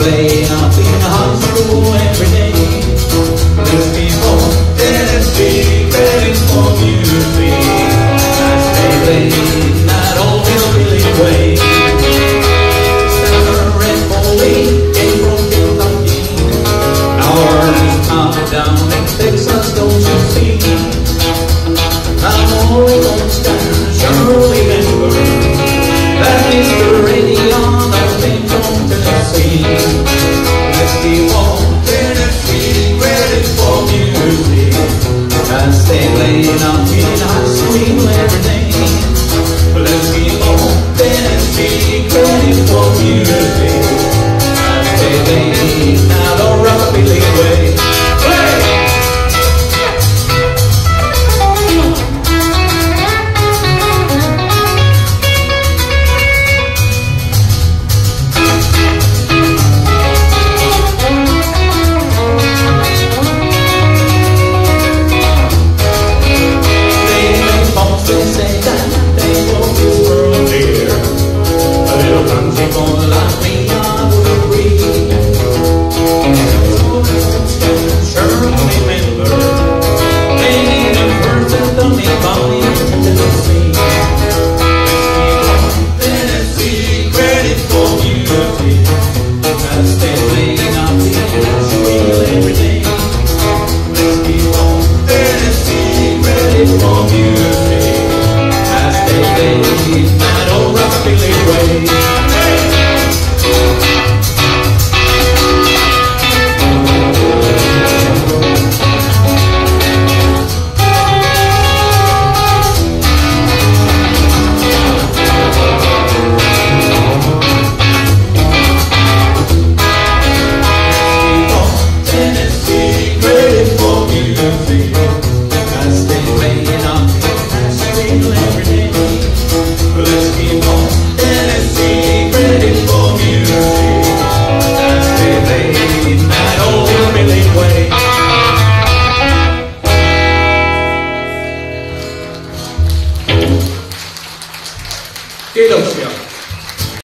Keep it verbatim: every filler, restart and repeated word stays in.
way up in high school every day. Little people didn't speak very for music as they played that old hillbilly way. Senator Red Foley came from Kentucky. Ours come down in Texas, don't you see? Now all those guys surely remember that Mister Radio came from Tennessee. Let's keep on